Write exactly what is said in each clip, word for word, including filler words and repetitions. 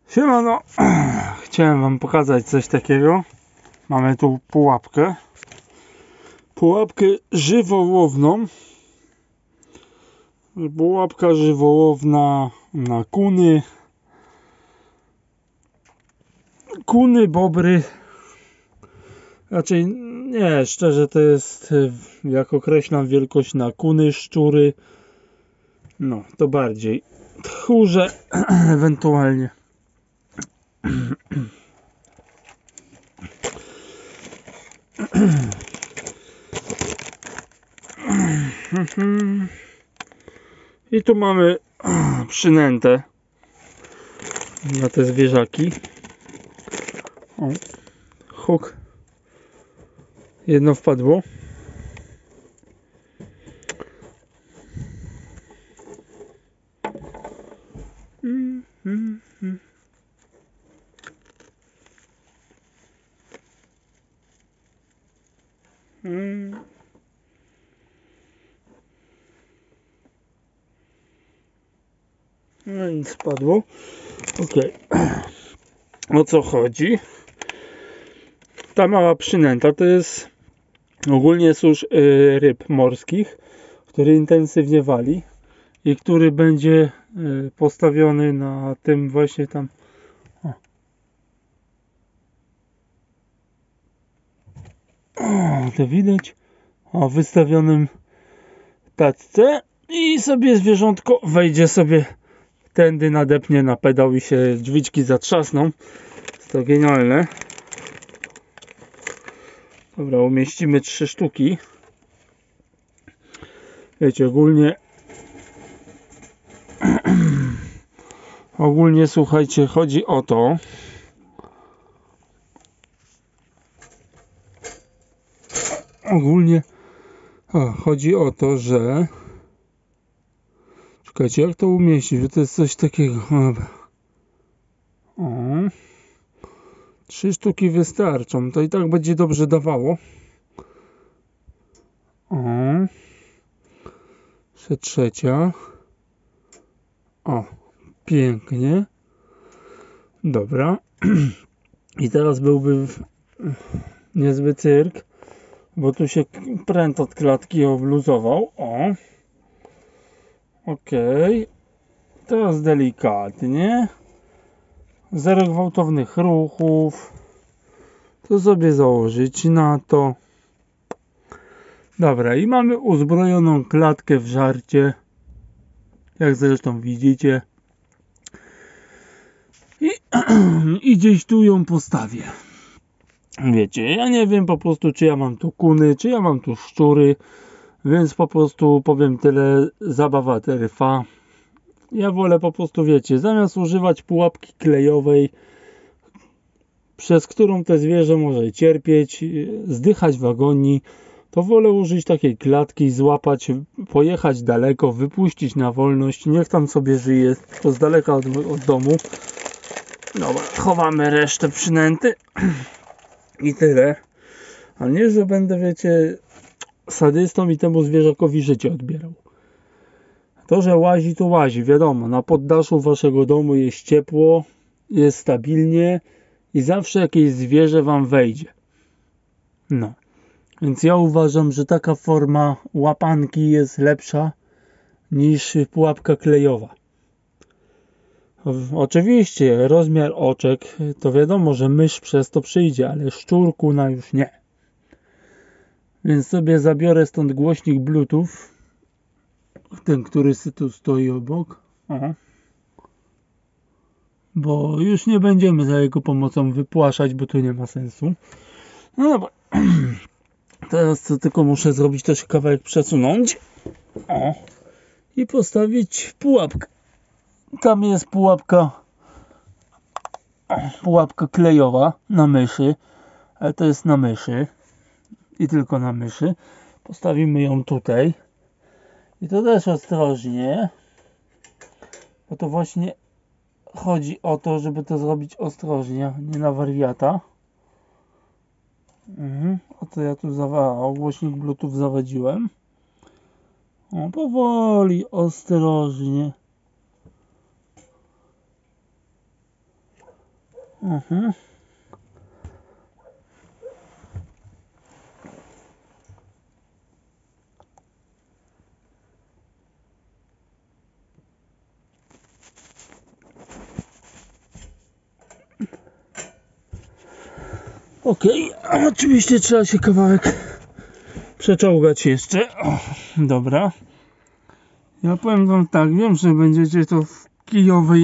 Siemano, chciałem wam pokazać coś takiego. Mamy tu pułapkę. Pułapkę żywołowną. Pułapka żywołowna na kuny. Kuny, bobry. Raczej nie, szczerze to jest, jak określam wielkość na kuny, szczury. No, to bardziej. Tchórze ewentualnie. I tu mamy przynętę na te zwierzaki. O, huk. Jedno wpadło. Mm, mm, mm. Mm. No nic, spadło. Ok. O co chodzi? Ta mała przynęta to jest ogólnie susz y, ryb morskich, który intensywnie wali i który będzie y, postawiony na tym właśnie tam. O. O, to widać. O wystawionym tacce i sobie zwierzątko wejdzie sobie tędy, nadepnie na pedał i się drzwiczki zatrzasną. Jest to genialne. Dobra, umieścimy trzy sztuki. Wiecie, ogólnie ogólnie słuchajcie, chodzi o to, ogólnie o, chodzi o to, że czekajcie, jak to umieścić, że to jest coś takiego. O, trzy sztuki wystarczą, to i tak będzie dobrze dawało. O, jeszcze trzecia. O, pięknie. Dobra. I teraz byłby niezły cyrk, bo tu się pręt od klatki obluzował. O. Ok. Teraz delikatnie. Zero gwałtownych ruchów. To sobie założyć na to. Dobra, i mamy uzbrojoną klatkę w żarcie. Jak zresztą widzicie. I, i gdzieś tu ją postawię. Wiecie, ja nie wiem po prostu, czy ja mam tu kuny, czy ja mam tu szczury. Więc po prostu powiem tyle, zabawa trwa. Ja wolę po prostu, wiecie, zamiast używać pułapki klejowej, przez którą te zwierzę może cierpieć, zdychać w agonii, to wolę użyć takiej klatki, złapać, pojechać daleko, wypuścić na wolność, niech tam sobie żyje, to z daleka od, od domu. Dobra, chowamy resztę przynęty i tyle. A nie, że będę, wiecie, sadystą i temu zwierzakowi życie odbierał. To, że łazi, to łazi, wiadomo, na poddaszu waszego domu jest ciepło, jest stabilnie i zawsze jakieś zwierzę wam wejdzie. No, więc ja uważam, że taka forma łapanki jest lepsza niż pułapka klejowa. Oczywiście rozmiar oczek, to wiadomo, że mysz przez to przyjdzie, ale szczur, kuna już nie. Więc sobie zabiorę stąd głośnik Bluetooth, ten, który tu stoi obok. Aha. Bo już nie będziemy za jego pomocą wypłaszać, bo tu nie ma sensu. No dobra. Teraz to tylko muszę zrobić, też kawałek przesunąć. O. I postawić pułapkę. Tam jest pułapka pułapka klejowa na myszy, ale to jest na myszy i tylko na myszy. Postawimy ją tutaj i to też ostrożnie, bo to właśnie chodzi o to, żeby to zrobić ostrożnie, nie na wariata. Mhm. O to ja tu zawałam, głośnik Bluetooth zawadziłem. O, powoli, ostrożnie. Uh-huh. Okej, okay. Oczywiście trzeba się kawałek przeczołgać jeszcze. O, dobra. Ja powiem wam tak, wiem, że będziecie to w kijowej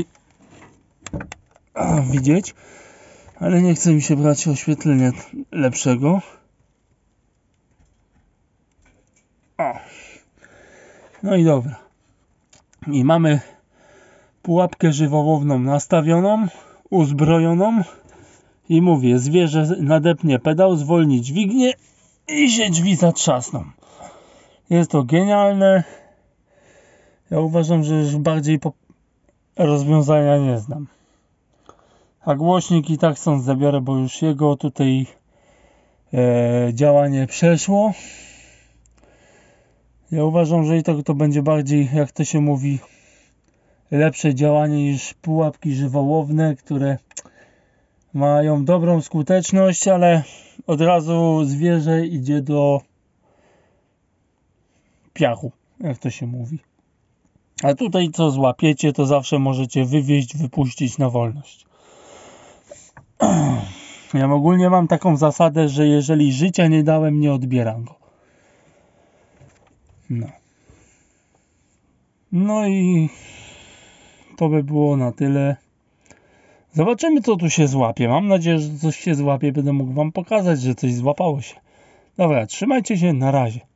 widzieć, ale nie chce mi się brać oświetlenia lepszego. O. No i dobra. I mamy pułapkę żywołowną nastawioną, uzbrojoną i mówię, zwierzę nadepnie pedał, zwolni dźwignię i się drzwi zatrzasną. Jest to genialne. Ja uważam, że już bardziej rozwiązania nie znam. A głośnik i tak stąd zabiorę, bo już jego tutaj e, działanie przeszło. Ja uważam, że i tak to będzie bardziej, jak to się mówi, lepsze działanie niż pułapki żywołowne, które mają dobrą skuteczność, ale od razu zwierzę idzie do piachu, jak to się mówi. A tutaj co złapiecie, to zawsze możecie wywieźć, wypuścić na wolność. Ja ogólnie mam taką zasadę, że jeżeli życia nie dałem, nie odbieram go. No. No i to by było na tyle. Zobaczymy, co tu się złapie. Mam nadzieję, że coś się złapie. Będę mógł wam pokazać, że coś złapało się. Dobra, trzymajcie się, na razie.